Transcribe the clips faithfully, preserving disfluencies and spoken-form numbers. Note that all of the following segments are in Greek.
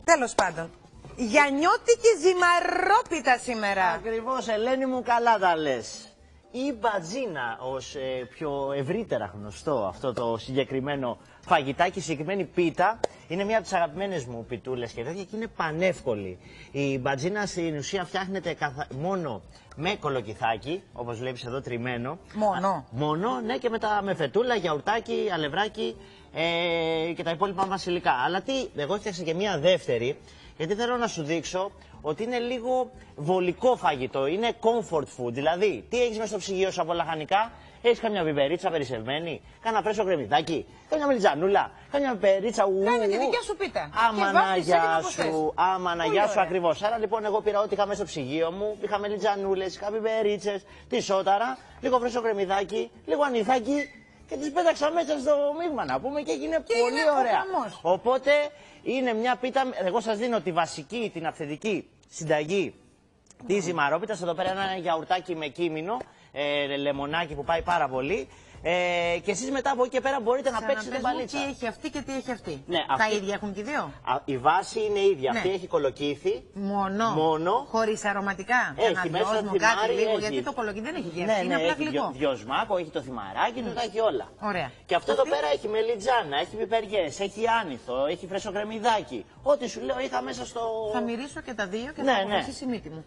Τέλος πάντων. Γιαννιώτικη ζυμαρόπιτα σήμερα. Ακριβώς, Ελένη μου, καλά τα λες. Η μπατζίνα ως ε, πιο ευρύτερα γνωστό αυτό το συγκεκριμένο φαγητάκι, συγκεκριμένη πίτα, είναι μια από τις αγαπημένες μου πιτούλες και τέτοια και είναι πανεύκολη. Η μπατζίνα στην ουσία φτιάχνεται καθα... μόνο με κολοκυθάκι, όπως βλέπεις εδώ τριμμένο. Μόνο. Α, μόνο, ναι, και μετά με φετούλα, γιαουρτάκι, αλευράκι ε, και τα υπόλοιπα βασιλικά. Αλλά τι, εγώ έφτιαξα και μια δεύτερη, γιατί θέλω να σου δείξω ότι είναι λίγο βολικό φαγητό, είναι comfort food. Δηλαδή, τι έχεις μέσα στο ψυγείο σου από λαχανικά, έχεις καμιά βιμπερίτσα περισσευμένη, κάνα φρέσο κρεμμυδάκι, καμιά μελιτζανούλα, καμιά πιπερίτσα ου. Κάνε τη δικιά σου πίτα. Αμαναγιά σου, αμαναγιά σου ακριβώς. Άρα λοιπόν, εγώ πήρα ό,τι είχα μέσα στο ψυγείο μου, είχα μελιτζανούλες, είχα πιπερίτσες, τη σόταρα, λίγο φρέσο κρεμμυδάκι, λίγο ανηθάκι και τις πέταξα μέσα στο μείγμα να πούμε και έγινε και πολύ είναι ωραία. Οπότε είναι μια πίτα, εγώ σας δίνω τη βασική, την αυθεντική συνταγή mm. της ζυμαρόπιτας. Εδώ πέρα ένα γιαουρτάκι με κίμηνο, ε, λεμονάκι που πάει πάρα πολύ. Ε, και εσείς μετά από εκεί και πέρα μπορείτε να παίξετε μπαλίτσα. Τι έχει αυτή και τι έχει αυτή. Ναι, τα αυτή... ίδια έχουν και οι δύο. Α, η βάση είναι ίδια. Ναι. Αυτή έχει κολοκύθι. Μόνο. Μόνο. Χωρίς αρωματικά. Έχει μέσα το θυμάρι. Κάτι λίγο, έχει... γιατί το κολοκύθι δεν έχει γεύση. Ναι, ναι, είναι απλά έχει γλυκό. δυο, δυο σμάκο, έχει το θυμαράκι του, mm. τα έχει όλα. Ωραία. Και αυτό αυτή... εδώ πέρα έχει μελιτζάνα, έχει πιπεριές, έχει άνηθο, έχει φρεσοκρεμμυδάκι. Ό,τι σου λέω είχα μέσα στο. Θα μυρίσω και τα δύο και ναι, θα ναι. αποφασίσει η μύτη μου.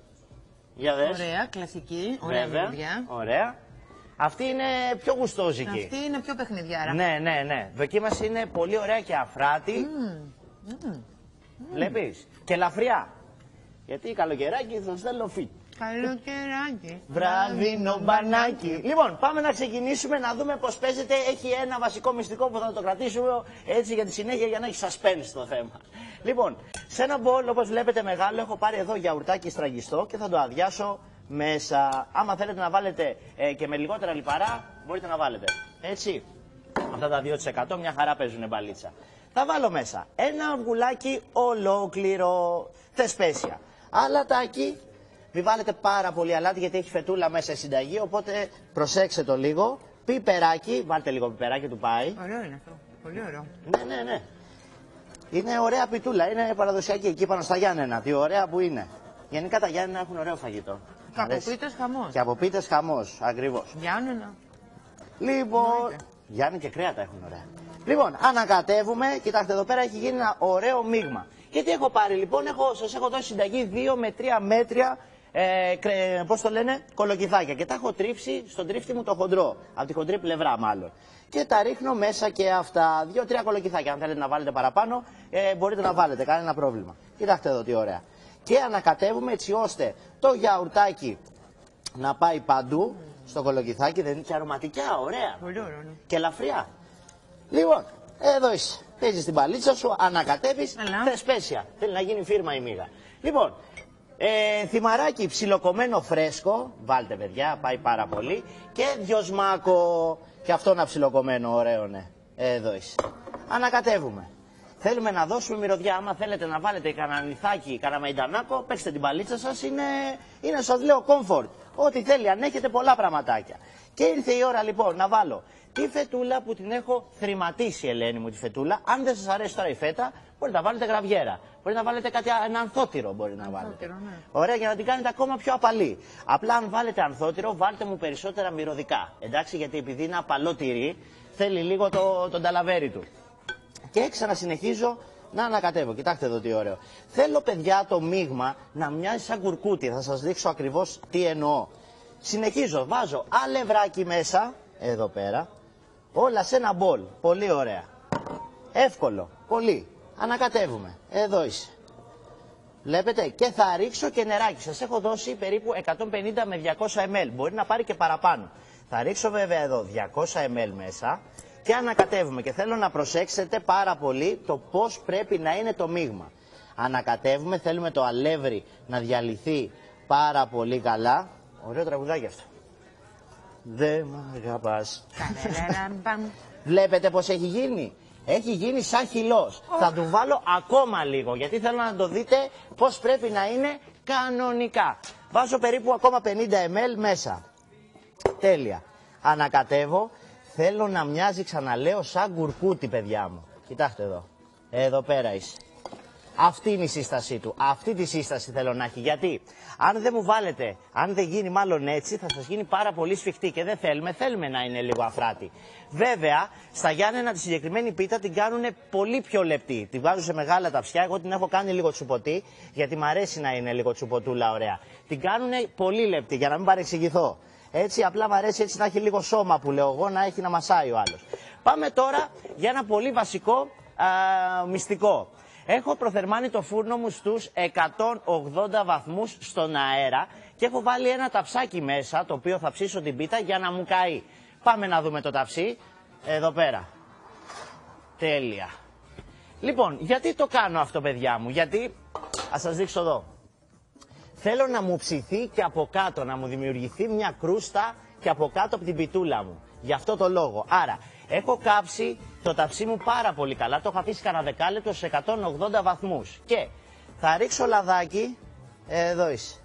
Για δες. Ωραία, κλασική. Ωραία δουλειά. Ωραία. Αυτή είναι πιο γουστόζικη. Αυτή είναι πιο παιχνιδιάρα. Ναι, ναι, ναι. Δοκίμαση είναι πολύ ωραία και αφράτη. Mm. Mm. Βλέπεις. Και ελαφριά. Γιατί καλοκαιράκι θα στέλνω φιτ. Καλοκαιράκι. Βράδινο μπανάκι. Λοιπόν, πάμε να ξεκινήσουμε να δούμε πώς παίζεται. Έχει ένα βασικό μυστικό που θα το κρατήσουμε έτσι για τη συνέχεια για να έχει suspense το θέμα. Λοιπόν, σε ένα μπολ όπως βλέπετε μεγάλο έχω πάρει εδώ γιαουρτάκι στραγγιστό και θα το αδειάσω μέσα. Άμα θέλετε να βάλετε ε, και με λιγότερα λιπαρά, μπορείτε να βάλετε. Έτσι. Αυτά τα δύο τοις εκατό μια χαρά παίζουν μπαλίτσα. Θα βάλω μέσα ένα αυγουλάκι ολόκληρο θεσπέσια. Αλατάκι. Μην βάλετε πάρα πολύ αλάτι γιατί έχει φετούλα μέσα η συνταγή, οπότε προσέξτε το λίγο. Πιπεράκι, βάλτε λίγο πιπεράκι του πάει. Ωραίο είναι αυτό. Πολύ ωραίο. Ναι, ναι, ναι. Είναι ωραία πιτούλα, είναι παραδοσιακή εκεί πάνω στα Γιάννενα. Τι ωραία που είναι. Γενικά τα Γιάννενα έχουν ωραίο φαγητό. Και από πίτες χαμός. Και από πίτες χαμός, ακριβώς. Γιάννενα. Λοιπόν, Γιάννη και κρέατα έχουν ωραία. Λοιπόν, ανακατεύουμε, κοιτάξτε εδώ πέρα έχει γίνει ένα ωραίο μείγμα. Και τι έχω πάρει λοιπόν, έχω, σας έχω δώσει συνταγή δύο με τρία μέτρια, ε, κρε, πώς το λένε, κολοκυθάκια. Και τα έχω τρίψει στον τρίφτη μου το χοντρό, από τη χοντρή πλευρά μάλλον. Και τα ρίχνω μέσα και αυτά, δύο-τρία κολοκυθάκια. Αν θέλετε να βάλετε παραπάνω, ε, μπορείτε να βάλετε, κανένα πρόβλημα. Κοιτάξτε εδώ τι ωραία. Και ανακατεύουμε έτσι ώστε το γιαουρτάκι να πάει παντού στο κολοκυθάκι, δεν είναι και αρωματικά, ωραία. Πολύ ωραία. Ναι. Και ελαφριά. Λοιπόν, εδώ είσαι. Παίζεις την παλίτσα σου, ανακατεύεις, θεσπέσια. Θέλει να γίνει φίρμα η μίγα. Λοιπόν, ε, θυμαράκι ψιλοκομμένο φρέσκο, βάλτε παιδιά, πάει πάρα πολύ. Και δυο σμάκο, και αυτό ένα ψιλοκομμένο, ωραίο ναι. Εδώ είσαι. Ανακατεύουμε. Θέλουμε να δώσουμε μυρωδιά. Άμα θέλετε να βάλετε κανένα νηθάκι, κανένα μαϊντανάκο, παίξτε την παλίτσα σας. Είναι, είναι σας λέω comfort. Ό,τι θέλει, αν έχετε πολλά πραγματάκια. Και ήρθε η ώρα λοιπόν να βάλω τη φετούλα που την έχω θρηματίσει, Ελένη μου, τη φετούλα. Αν δεν σας αρέσει τώρα η φέτα, μπορείτε να βάλετε γραβιέρα. Μπορείτε να βάλετε κάτι, ένα ανθότυρο μπορεί να βάλετε. Ανθότυρο, ναι. Ωραία, για να την κάνετε ακόμα πιο απαλή. Απλά αν βάλετε ανθότυρο, βάλτε μου περισσότερα μυρωδικά. Εντάξει, γιατί επειδή είναι απαλό τυρί, θέλει λίγο το, τον ταλαβέρι του. Και ξανασυνεχίζω να ανακατεύω. Κοιτάξτε εδώ τι ωραίο. Θέλω, παιδιά, το μείγμα να μοιάζει σαν κουρκούτι. Θα σας δείξω ακριβώς τι εννοώ. Συνεχίζω, βάζω αλευράκι μέσα, εδώ πέρα, όλα σε ένα μπολ. Πολύ ωραία. Εύκολο, πολύ. Ανακατεύουμε. Εδώ είσαι. Βλέπετε, και θα ρίξω και νεράκι. Σας έχω δώσει περίπου εκατόν πενήντα με διακόσια μιλιλίτρα. Μπορεί να πάρει και παραπάνω. Θα ρίξω βέβαια εδώ διακόσια μιλιλίτρα μέσα. Και ανακατεύουμε και θέλω να προσέξετε πάρα πολύ το πώς πρέπει να είναι το μείγμα. Ανακατεύουμε, θέλουμε το αλεύρι να διαλυθεί πάρα πολύ καλά. Ωραίο τραγουδάκι αυτό. Δε μ' αγαπάς. Βλέπετε πώς έχει γίνει. Έχει γίνει σαν χυλός. Oh. Θα του βάλω ακόμα λίγο γιατί θέλω να το δείτε πώς πρέπει να είναι κανονικά. Βάζω περίπου ακόμα πενήντα μιλιλίτρα μέσα. Τέλεια. Ανακατεύω. Θέλω να μοιάζει, ξαναλέω, σαν κουρκούτι, παιδιά μου. Κοιτάξτε εδώ. Εδώ πέρα είσαι. Αυτή είναι η σύστασή του. Αυτή τη σύσταση θέλω να έχει. Γιατί αν δεν μου βάλετε, αν δεν γίνει μάλλον έτσι, θα σας γίνει πάρα πολύ σφιχτή και δεν θέλουμε. Θέλουμε να είναι λίγο αφράτη. Βέβαια, στα Γιάννενα τη συγκεκριμένη πίτα την κάνουν πολύ πιο λεπτή. Την βάζουν σε μεγάλα ταψιά. Εγώ την έχω κάνει λίγο τσουποτή, γιατί μου αρέσει να είναι λίγο τσουποτούλα ωραία. Την κάνουν πολύ λεπτή, για να μην παρεξηγηθώ. Έτσι, απλά μου αρέσει έτσι να έχει λίγο σώμα που λέω εγώ, να έχει να μασάει ο άλλος. Πάμε τώρα για ένα πολύ βασικό α, μυστικό. Έχω προθερμάνει το φούρνο μου στους εκατόν ογδόντα βαθμούς στον αέρα και έχω βάλει ένα ταψάκι μέσα, το οποίο θα ψήσω την πίτα για να μου καεί. Πάμε να δούμε το ταψί, εδώ πέρα. Τέλεια. Λοιπόν, γιατί το κάνω αυτό, παιδιά μου, γιατί, ας σας δείξω εδώ. Θέλω να μου ψηθεί και από κάτω, να μου δημιουργηθεί μια κρούστα και από κάτω από την πιτούλα μου. Γι' αυτό το λόγο. Άρα, έχω κάψει το ταψί μου πάρα πολύ καλά. Το έχω αφήσει κανένα δεκάλεπτο σε εκατόν ογδόντα βαθμούς. Και θα ρίξω λαδάκι. Εδώ είσαι.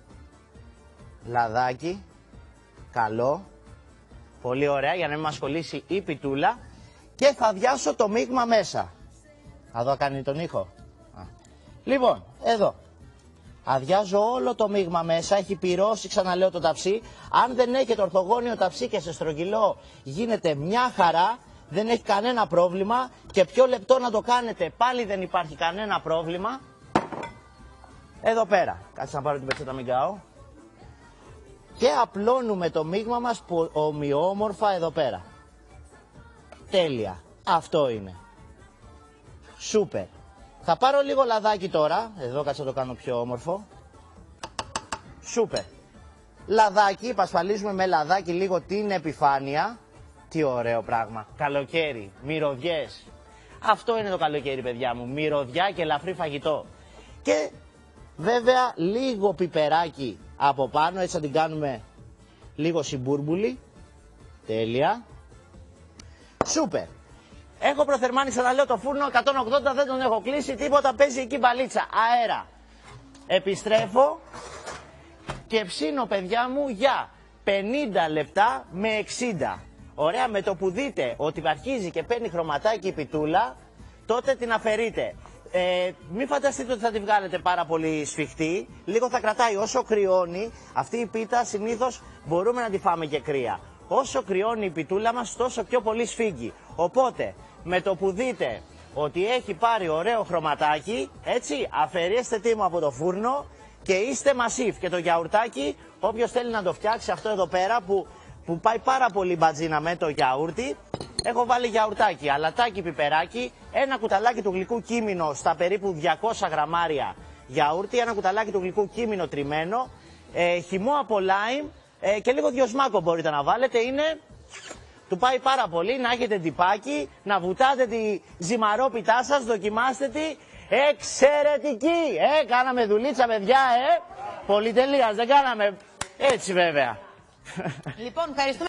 Λαδάκι. Καλό. Πολύ ωραία, για να μην μας κολλήσει η πιτούλα. Και θα αδειάσω το μείγμα μέσα. Εδώ κάνει τον ήχο. Α. Λοιπόν, εδώ. Αδειάζω όλο το μείγμα μέσα, έχει πυρώσει, ξαναλέω, το ταψί. Αν δεν έχετε ορθογώνιο ταψί και σε στρογγυλό γίνεται μια χαρά, δεν έχει κανένα πρόβλημα. Και πιο λεπτό να το κάνετε, πάλι δεν υπάρχει κανένα πρόβλημα. Εδώ πέρα, κάτσε να πάρω την πετσέτα, μην καώ. Και απλώνουμε το μείγμα μας ομοιόμορφα εδώ πέρα. Τέλεια, αυτό είναι. Σούπερ. Θα πάρω λίγο λαδάκι τώρα, εδώ κάτσε να το κάνω πιο όμορφο. Σούπερ. Λαδάκι, πασπαλίζουμε με λαδάκι λίγο την επιφάνεια. Τι ωραίο πράγμα. Καλοκαίρι, μυρωδιές. Αυτό είναι το καλοκαίρι, παιδιά μου. Μυρωδιά και ελαφρύ φαγητό. Και βέβαια λίγο πιπεράκι από πάνω, έτσι θα την κάνουμε λίγο συμπούρμπουλη. Τέλεια. Σούπερ. Έχω προθερμάνει, ξαναλέω, το φούρνο εκατόν ογδόντα, δεν τον έχω κλείσει, τίποτα, παίζει εκεί μπαλίτσα, αέρα. Επιστρέφω και ψήνω, παιδιά μου, για πενήντα λεπτά με εξήντα. Ωραία, με το που δείτε ότι αρχίζει και παίρνει χρωματάκι η πιτούλα, τότε την αφαιρείτε. Ε, μην φανταστείτε ότι θα τη βγάλετε πάρα πολύ σφιχτή, λίγο θα κρατάει. Όσο κρυώνει, αυτή η πίτα συνήθως μπορούμε να τη φάμε και κρύα. Όσο κρυώνει η πιτούλα μας, τόσο πιο πολύ σφίγγει. Οπότε, με το που δείτε ότι έχει πάρει ωραίο χρωματάκι, έτσι, αφαιρέστε τη μου από το φούρνο και είστε μασίφ. Και το γιαουρτάκι, όποιος θέλει να το φτιάξει, αυτό εδώ πέρα που, που πάει πάρα πολύ μπατζίνα με το γιαούρτι, έχω βάλει γιαουρτάκι, αλατάκι, πιπεράκι, ένα κουταλάκι του γλυκού κίμηνο στα περίπου διακόσια γραμμάρια γιαούρτι, ένα κουταλάκι του γλυκού κίμηνο τριμμένο, ε, χυμό από λάιμ ε, και λίγο διοσμάκο μπορείτε να βάλετε, είναι... Του πάει πάρα πολύ, να έχετε τυπάκι, να βουτάτε τη ζυμαρόπιτά σας, δοκιμάστε τη. Εξαιρετική! Ε, κάναμε δουλίτσα, παιδιά, ε! Πολυτελείας, δεν κάναμε έτσι βέβαια. Λοιπόν, ευχαριστούμε.